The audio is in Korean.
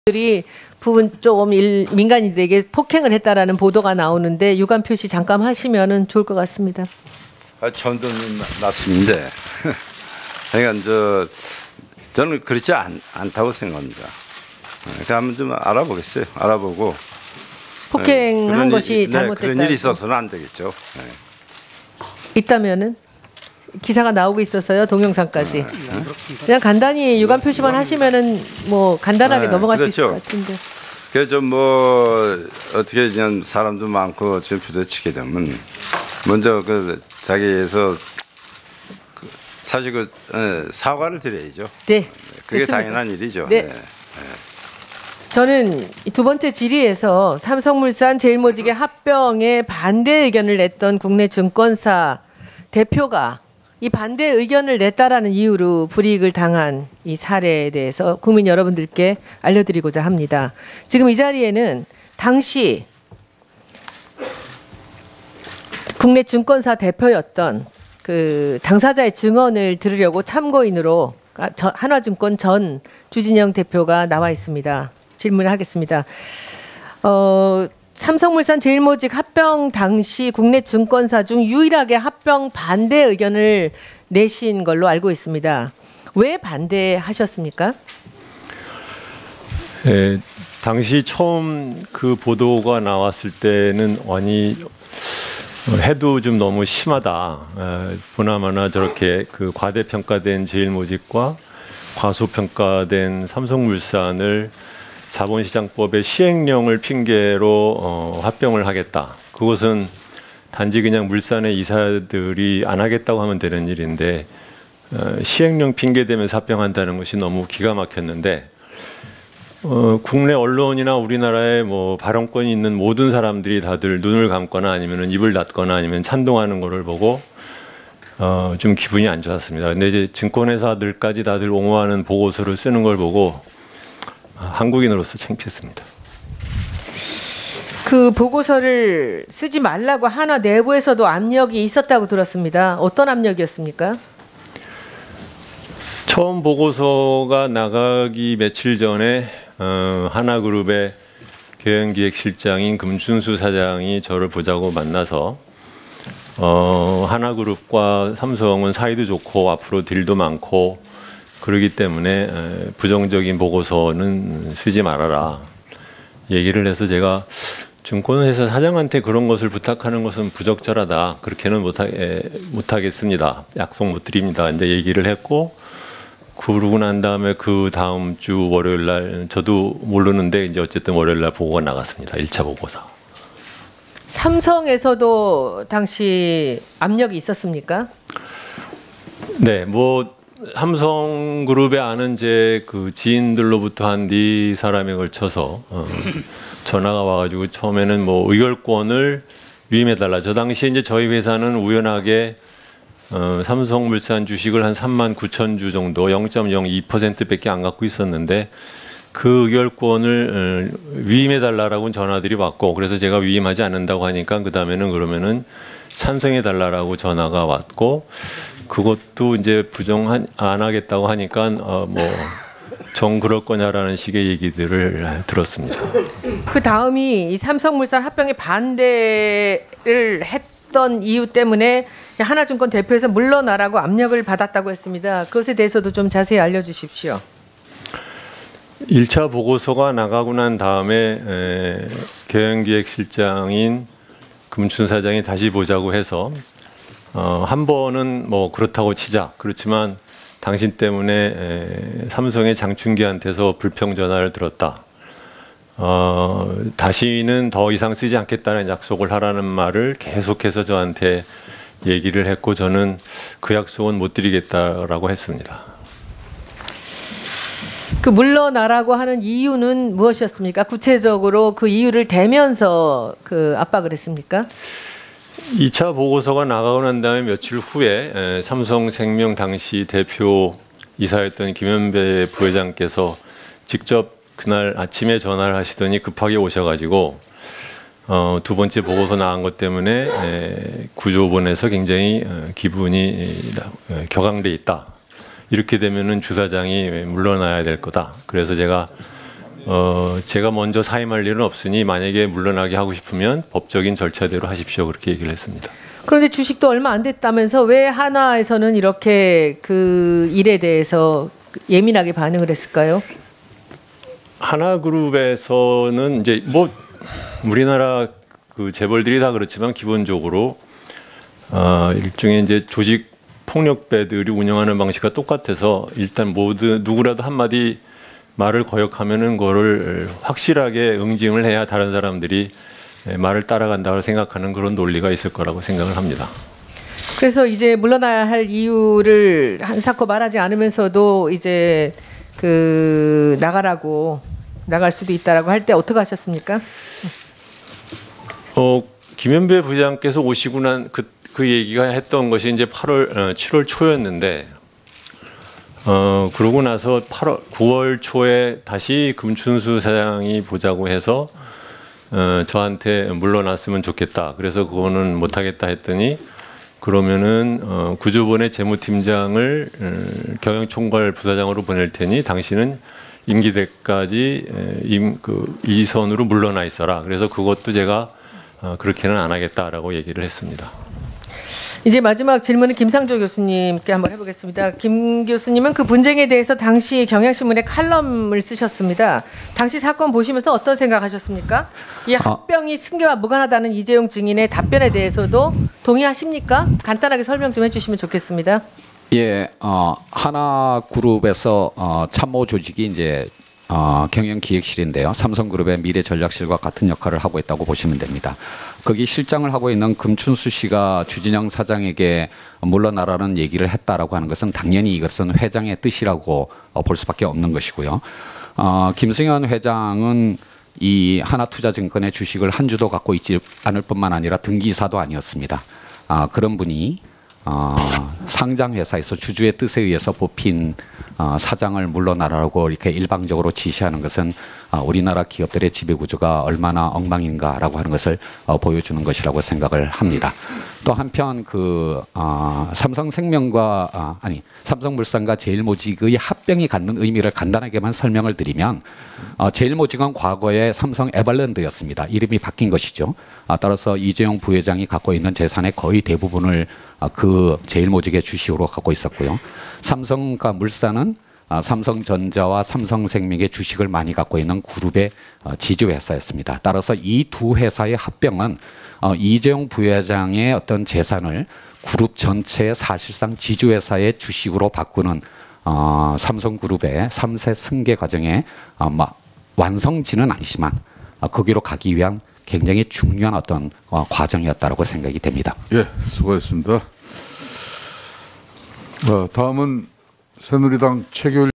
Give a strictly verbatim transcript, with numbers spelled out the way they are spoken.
들이 부분 조금 일, 민간인들에게 폭행을 했다라는 보도가 나오는데 유감 표시 잠깐 하시면은 좋을 것 같습니다. 아, 처음 듣는 말씀인데, 그러니까 저 저는 그렇지 않, 않다고 생각합니다. 그러니까 한번 좀 알아보겠어요. 알아보고 폭행한 네, 것이 일이, 잘못됐다. 네, 그런 일이 있어서는 안 되겠죠. 네. 있다면은 기사가 나오고 있어서요. 동영상까지. 네. 그냥 간단히 유감 표시만 하시면은 뭐 간단하게 네, 넘어갈 그렇죠. 수 있을 것 같은데. 그래서 좀 뭐 어떻게 그냥 사람도 많고 지금 부딪히게 되면 먼저 그 자기에서 그 사실 그 에, 사과를 드려야죠. 네. 그게 됐습니다. 당연한 일이죠. 네. 네. 네. 저는 두 번째 질의에서 삼성물산 제일모직의 합병에 반대 의견을 냈던 국내 증권사 대표가 이 반대 의견을 냈다라는 이유로 불이익을 당한 이 사례에 대해서 국민 여러분들께 알려드리고자 합니다. 지금 이 자리에는 당시 국내 증권사 대표였던 그 당사자의 증언을 들으려고 참고인으로 한화증권 전 주진영 대표가 나와 있습니다. 질문을 하겠습니다. 어, 삼성물산 제일모직 합병 당시 국내 증권사 중 유일하게 합병 반대 의견을 내신 걸로 알고 있습니다. 왜 반대하셨습니까? 예, 당시 처음 그 보도가 나왔을 때는 아니 해도 좀 너무 심하다. 에, 보나마나 저렇게 그 과대평가된 제일모직과 과소평가된 삼성물산을 자본시장법의 시행령을 핑계로 어, 합병을 하겠다. 그것은 단지 그냥 물산의 이사들이 안 하겠다고 하면 되는 일인데 어, 시행령 핑계 대면서 합병한다는 것이 너무 기가 막혔는데 어, 국내 언론이나 우리나라에 뭐 발언권이 있는 모든 사람들이 다들 눈을 감거나 아니면 입을 닫거나 아니면 찬동하는 것을 보고 어, 좀 기분이 안 좋았습니다. 근데 이제 증권회사들까지 다들 옹호하는 보고서를 쓰는 걸 보고 한국인으로서 창피했습니다. 그 보고서를 쓰지 말라고 한화 내부에서도 압력이 있었다고 들었습니다. 어떤 압력이었습니까? 처음 보고서가 나가기 며칠 전에 어, 하나그룹의 경영기획실장인 금춘수 사장이 저를 보자고 만나서 어, 하나그룹과 삼성은 사이도 좋고 앞으로 딜도 많고 그러기 때문에 부정적인 보고서는 쓰지 말아라 얘기를 해서 제가 증권회사 사장한테 그런 것을 부탁하는 것은 부적절하다. 그렇게는 못하, 못하겠습니다. 약속 못 드립니다. 이제 얘기를 했고 그러고 난 다음에 그 다음 주 월요일 날 저도 모르는데 이제 어쨌든 월요일 날 보고가 나갔습니다. 일 차 보고서. 삼성에서도 당시 압력이 있었습니까? 네, 뭐 삼성그룹에 아는 제 그 지인들로부터 한 네 사람에 걸쳐서 어, 전화가 와가지고 처음에는 뭐 의결권을 위임해달라. 저 당시에 이제 저희 회사는 우연하게 어, 삼성물산 주식을 한 삼만 구천 주 정도 영 점 영이 퍼센트밖에 안 갖고 있었는데 그 의결권을 어, 위임해달라라고 전화들이 왔고 그래서 제가 위임하지 않는다고 하니까 그 다음에는 그러면은 찬성해달라라고 전화가 왔고 그것도 이제 부정 안 하겠다고 하니까 어 뭐 정 그럴 거냐라는 식의 얘기들을 들었습니다. 그 다음이 이 삼성물산 합병에 반대를 했던 이유 때문에 하나증권 대표에서 물러나라고 압력을 받았다고 했습니다. 그것에 대해서도 좀 자세히 알려주십시오. 일 차 보고서가 나가고 난 다음에 에, 경영기획실장인 금춘 사장이 다시 보자고 해서 어, 한 번은 뭐 그렇다고 치자. 그렇지만 당신 때문에 에, 삼성의 장충기한테서 불평 전화를 들었다. 어, 다시는 더 이상 쓰지 않겠다는 약속을 하라는 말을 계속해서 저한테 얘기를 했고 저는 그 약속은 못 드리겠다라고 했습니다. 그 물러나라고 하는 이유는 무엇이었습니까? 구체적으로 그 이유를 대면서 그 압박을 했습니까? 이 차 보고서가 나가고 난 다음에 며칠 후에 삼성생명 당시 대표 이사였던 김현배 부회장께서 직접 그날 아침에 전화를 하시더니 급하게 오셔가지고 어, 두 번째 보고서 나온 것 때문에 에, 구조본에서 굉장히 어, 기분이 에, 격앙돼 있다. 이렇게 되면은 주사장이 물러나야 될 거다. 그래서 제가 어, 제가 먼저 사임할 일은 없으니 만약에 물러나게 하고 싶으면 법적인 절차대로 하십시오. 그렇게 얘기를 했습니다. 그런데 주식도 얼마 안 됐다면서 왜 한화에서는 이렇게 그 일에 대해서 예민하게 반응을 했을까요? 하나그룹에서는 이제 뭐 우리나라 그 재벌들이 다 그렇지만 기본적으로 어, 일종의 이제 조직 폭력배들이 운영하는 방식과 똑같아서 일단 모두 누구라도 한마디 말을 거역하면은 그거를 확실하게 응징을 해야 다른 사람들이 말을 따라간다고 생각하는 그런 논리가 있을 거라고 생각을 합니다. 그래서 이제 물러나야 할 이유를 한사코 말하지 않으면서도 이제 그 나가라고 나갈 수도 있다라고 할 때 어떻게 하셨습니까? 어, 김현배 부장께서 오시고 난 그 그 얘기가 했던 것이 이제 팔월 어, 칠월 초였는데 어, 그러고 나서 팔월 구월 초에 다시 금춘수 사장이 보자고 해서 어, 저한테 물러났으면 좋겠다. 그래서 그거는 못하겠다 했더니 그러면은 어, 구조본의 재무팀장을 어, 경영총괄 부사장으로 보낼 테니 당신은 임기 때까지 임 그 이선으로 물러나 있어라. 그래서 그것도 제가 어, 그렇게는 안 하겠다라고 얘기를 했습니다. 이제 마지막 질문은 김상조 교수님께 한번 해보겠습니다. 김 교수님은 그 분쟁에 대해서 당시 경향신문에 칼럼을 쓰셨습니다. 당시 사건 보시면서 어떤 생각하셨습니까? 이 합병이 승계와 무관하다는 이재용 증인의 답변에 대해서도 동의하십니까? 간단하게 설명 좀 해주시면 좋겠습니다. 예, 어, 하나그룹에서 어, 참모 조직이 이제 어, 경영기획실인데요. 삼성그룹의 미래전략실과 같은 역할을 하고 있다고 보시면 됩니다. 거기 실장을 하고 있는 금춘수 씨가 주진영 사장에게 물러나라는 얘기를 했다라고 하는 것은 당연히 이것은 회장의 뜻이라고 어, 볼 수밖에 없는 것이고요. 어, 김승현 회장은 이 하나투자증권의 주식을 한 주도 갖고 있지 않을 뿐만 아니라 등기사도 아니었습니다. 아, 그런 분이 어, 상장회사에서 주주의 뜻에 의해서 뽑힌 어, 사장을 물러나라고 이렇게 일방적으로 지시하는 것은 어, 우리나라 기업들의 지배구조가 얼마나 엉망인가라고 하는 것을 어, 보여주는 것이라고 생각을 합니다. 또 한편 그 어, 삼성생명과 어, 아니 삼성물산과 제일모직의 합병이 갖는 의미를 간단하게만 설명을 드리면 어, 제일모직은 과거에 삼성 에버랜드였습니다. 이름이 바뀐 것이죠. 어, 따라서 이재용 부회장이 갖고 있는 재산의 거의 대부분을 어, 그 제일모직의 주식으로 갖고 있었고요. 삼성과 물산은 삼성전자와 삼성생명의 주식을 많이 갖고 있는 그룹의 지주회사였습니다. 따라서 이 두 회사의 합병은 이재용 부회장의 어떤 재산을 그룹 전체의 사실상 지주회사의 주식으로 바꾸는 삼성그룹의 삼 세 승계 과정의 완성지는 아니지만 거기로 가기 위한 굉장히 중요한 어떤 과정이었다고 생각이 됩니다. 예, 수고했습니다. 어, 다음은 새누리당 최교일